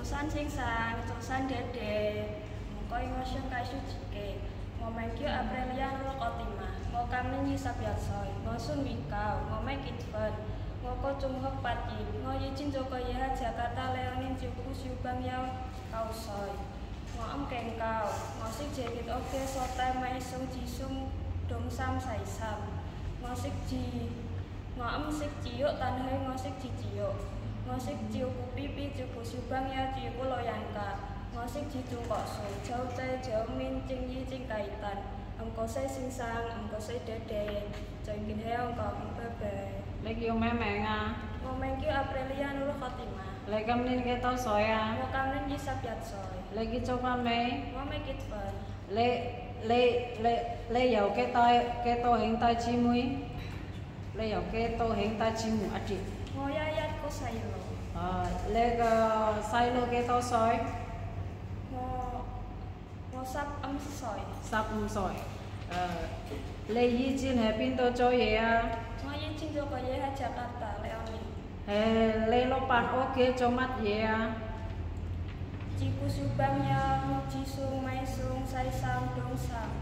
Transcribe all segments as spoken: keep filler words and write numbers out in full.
san sing sang, cung san dede, muka ingosyon kaisu jike, ngomengkyu Aprilia Nurul Khotimah, ngokam ninyi sabyatsoy, ngosun wikau, ngomeng kitven, ngoko cunghok patyi, ngoyicin joko yeha Jakarta Leonin Ciuku Siubang Yau Kausoy, ngoem kengkau, ngosik jekit oke sotai maisung jisung dongsam saisam, ngosik ji, ngoem sik ciuk tanhai ngosik jiciyuk, ngosik ciuku pipi ciuku Siubang Yau ciuku Loyanka, ngosik jijung koksu, jauh cai jauh min cing yi cing kaitan, engkosai sing sang, engkosai dede, coy kin heong kau bebe. Lagi yung meme nga. Ngomengkyu Aprilia Nurul Khotimah. Lagi kamnin keto soya. Ngokamnin yi sabyatsoy. Lagi coba me. Ngomeng kitven. Le le le le dầu cái tay cái tô hiện tay chi mui. Le dầu cái tô hiện tay chi mu adik. Ngoyayat ko saylo. À, le cái saylo cái tô soy. Ngo ngosap am soy. Sap um soy. À, le yi jin hai pin tô cho ye à. Ngoyicin joko yeha Jakarta Leonin. He le lo pan oke cho mat ye à. Ciku Siubang Yau Jisung Maisung Saisam Dongsam.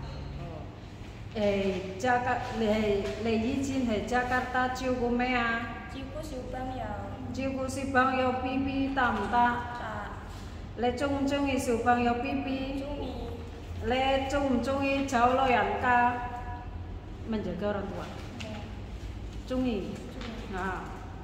Eh, Jakarta le le yi jin hai Jakarta chiu gu me à. Ciku Siubang Yau. Chiu gu Siubang Yau pipi tam ta. Ta. Le chung chung yi Siubang Yau pipi. Cungi. Le chung chung yi cháu lo yan ka. Menjaga orang tua. Chung yi. À.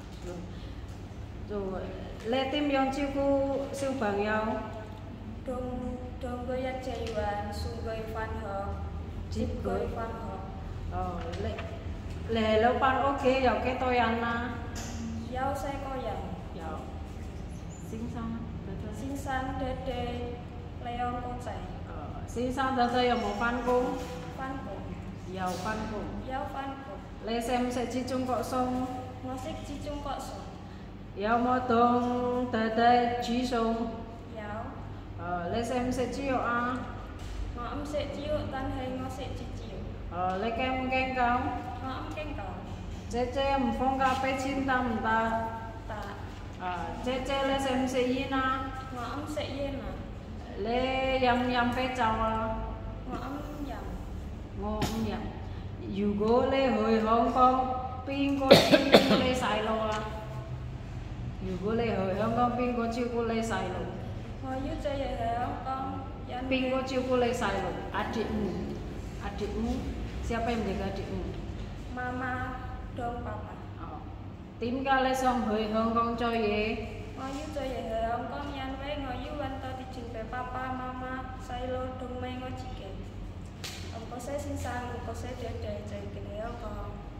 Rồi. Le tim yang chiu gu Siubang Yau. Dong dong goyat jayuan, sunggoy fan ho. Jip goy fan ho. Ờ, le le lo pan oke yau ke to yan na. Yau sai koyan. Yau. Sing sang. Sing san dede leong kocai. Ờ, sing sang da da yau mo pan cung. Fan ko. Yau pan cung. Yau fan ko. Le sem se chi chung kok song. Ngosik cicung kok so. Yau mo tong da da chi song. Yau. Ờ, le sem se chi yo a. Ngoem sik ciuk tan hai ngosik ciciuk. Ờ, le kem kem cao. Ngoem kengkau. Che che mo phong ka pe chin tam ta. Ta. Ờ, che che le sem se yi na. Ngoem sik yena. Le yam yam pe chao a. Ngoem yam. Ngô cũng vậy. Dù gỗ lê hồi Hong Kong pin có chiêu lê xài lô à. Dù gỗ lê hồi Hong Kong pin có chiêu cô lê xài lô. Ngồi yu chơi vậy hả con? Pin có chiêu cô lê xài lô. Adikmu, adikmu siapa yang menjaga adikmu? Mama dong papa. Oh. Tim ka lê xong hồi Hong Kong cho ye. Ngồi yu chơi vậy hả con? Yan ve ngồi yu wan to di jin pe papa mama sai lo dong mai ngồi chike. Ông có sẽ sinh sang, ông có sẽ trẻ trẻ trẻ cái này không?